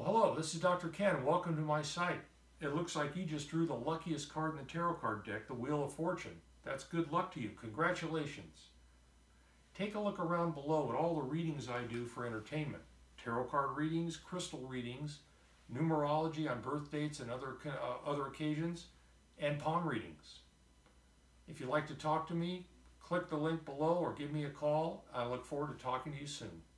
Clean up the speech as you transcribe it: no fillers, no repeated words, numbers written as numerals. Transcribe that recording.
Hello, this is Dr. Ken. Welcome to my site. It looks like you just drew the luckiest card in the tarot card deck, the Wheel of Fortune. That's good luck to you. Congratulations. Take a look around below at all the readings I do for entertainment. Tarot card readings, crystal readings, numerology on birth dates and other occasions, and palm readings. If you'd like to talk to me, click the link below or give me a call. I look forward to talking to you soon.